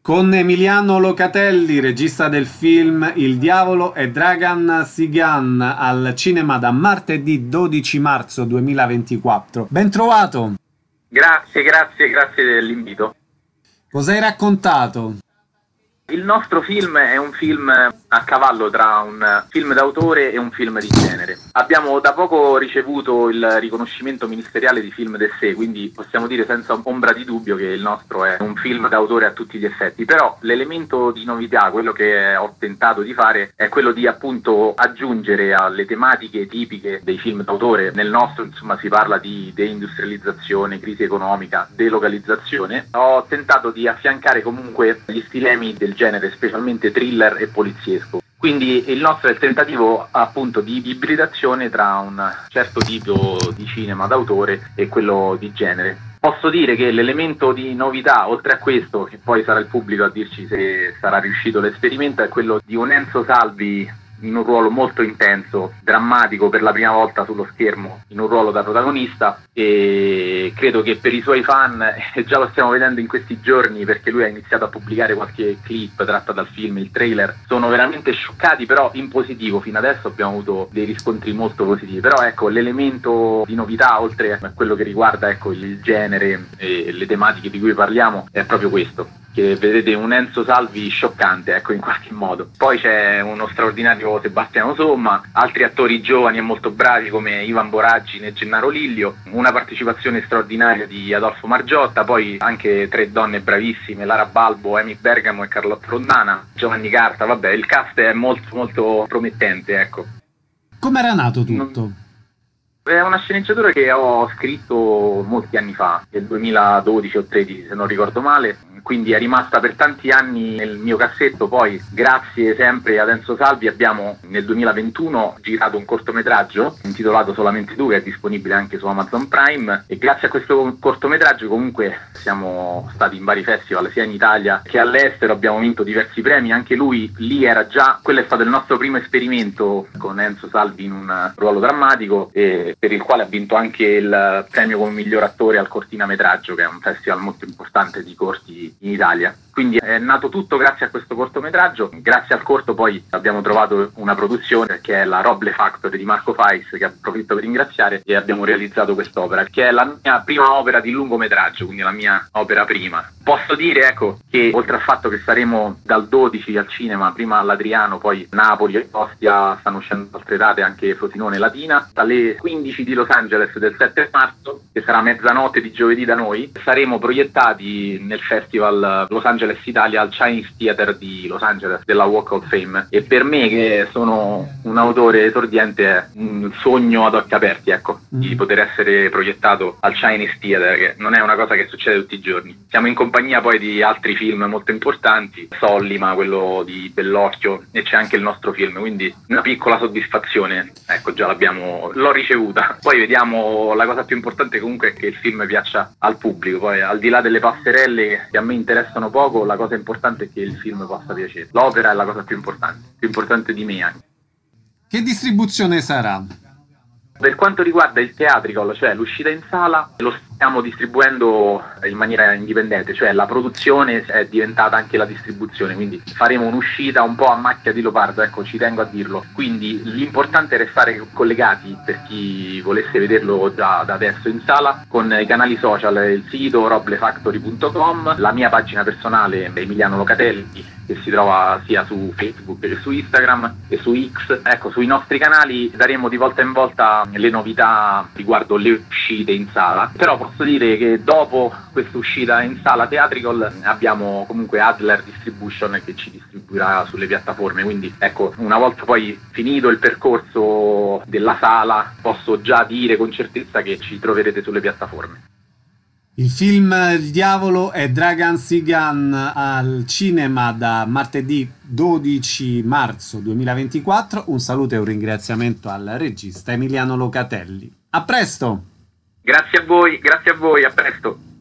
Con Emiliano Locatelli, regista del film Il Diavolo e Dragan Sigan al cinema da martedì 12 marzo 2024. Ben trovato! Grazie dell'invito. Cosa hai raccontato? Il nostro film è un film a cavallo tra un film d'autore e un film di genere. Abbiamo da poco ricevuto il riconoscimento ministeriale di film d'essai, quindi possiamo dire senza ombra di dubbio che il nostro è un film d'autore a tutti gli effetti. Però l'elemento di novità, quello che ho tentato di fare, è quello di appunto aggiungere alle tematiche tipiche dei film d'autore. Nel nostro, insomma, si parla di deindustrializzazione, crisi economica, delocalizzazione. Ho tentato di affiancare comunque gli stilemi del genere, specialmente thriller e poliziesco. Quindi il nostro è il tentativo appunto di ibridazione tra un certo tipo di cinema d'autore e quello di genere. Posso dire che l'elemento di novità, oltre a questo, che poi sarà il pubblico a dirci se sarà riuscito l'esperimento, è quello di un Enzo Salvi in un ruolo molto intenso, drammatico, per la prima volta sullo schermo, in un ruolo da protagonista, e credo che per i suoi fan, e già lo stiamo vedendo in questi giorni perché lui ha iniziato a pubblicare qualche clip tratta dal film, il trailer, sono veramente scioccati, però in positivo. Fino adesso abbiamo avuto dei riscontri molto positivi, però ecco, l'elemento di novità, oltre a quello che riguarda il genere e le tematiche di cui parliamo, è proprio questo, che vedete un Enzo Salvi scioccante, ecco, in qualche modo. Poi c'è uno straordinario Sebastiano Somma, altri attori giovani e molto bravi come Ivan Boraggine e Gennaro Lillio, una partecipazione straordinaria di Adolfo Margiotta, poi anche tre donne bravissime, Lara Balbo, Amy Bergamo e Carlotta Rondana, Giovanni Carta. Vabbè, il cast è molto promettente, ecco. Come era nato tutto? È una sceneggiatura che ho scritto molti anni fa, nel 2012 o 2013 se non ricordo male, quindi è rimasta per tanti anni nel mio cassetto. Poi grazie sempre ad Enzo Salvi abbiamo nel 2021 girato un cortometraggio intitolato Solamente tu, che è disponibile anche su Amazon Prime, e grazie a questo cortometraggio comunque siamo stati in vari festival sia in Italia che all'estero, abbiamo vinto diversi premi. Anche lui lì era già, quello è stato il nostro primo esperimento con Enzo Salvi in un ruolo drammatico, e per il quale ha vinto anche il premio come miglior attore al Cortinametraggio, che è un festival molto importante di corti in Italia. Quindi è nato tutto grazie a questo cortometraggio. Grazie al corto poi abbiamo trovato una produzione che è la Roble Factory di Marco Fais, che approfitto per ringraziare, e abbiamo realizzato quest'opera, che è la mia prima opera di lungometraggio, quindi la mia opera prima. Posso dire, ecco, che oltre al fatto che saremo dal 12 al cinema, prima all'Adriano, poi Napoli e Ostia, stanno uscendo altre date, anche Frosinone e Latina, dalle 15 di Los Angeles del 7 marzo, che sarà mezzanotte di giovedì da noi, saremo proiettati nel festival Los Angeles Italia al Chinese Theater di Los Angeles, della Walk of Fame. E per me, che sono un autore esordiente, è un sogno ad occhi aperti, ecco, di poter essere proiettato al Chinese Theater, che non è una cosa che succede tutti i giorni. Siamo in compagnia poi di altri film molto importanti, Sollima, quello di Bellocchio, e c'è anche il nostro film, quindi una piccola soddisfazione, ecco, già l'ho ricevuta. Poi vediamo, la cosa più importante comunque è che il film piaccia al pubblico. Poi, al di là delle passerelle che a me interessano poco, la cosa importante è che il film possa piacere. L'opera è la cosa più importante di me anche. Che distribuzione sarà? Per quanto riguarda il theatrical, cioè l'uscita in sala, lo stiamo distribuendo in maniera indipendente, cioè la produzione è diventata anche la distribuzione, quindi faremo un'uscita un po' a macchia di leopardo, ecco, ci tengo a dirlo. Quindi l'importante è restare collegati, per chi volesse vederlo già da adesso in sala, con i canali social, il sito roblefactory.com, la mia pagina personale Emiliano Locatelli, che si trova sia su Facebook che su Instagram e su X. Ecco, sui nostri canali daremo di volta in volta le novità riguardo le uscite in sala, però posso dire che dopo questa uscita in sala theatrical abbiamo comunque Adler Distribution che ci distribuirà sulle piattaforme, quindi ecco, una volta poi finito il percorso della sala posso già dire con certezza che ci troverete sulle piattaforme. Il film Il Diavolo e Dragan Sigan al cinema da martedì 12 marzo 2024. Un saluto e un ringraziamento al regista Emiliano Locatelli. A presto! Grazie a voi, a presto!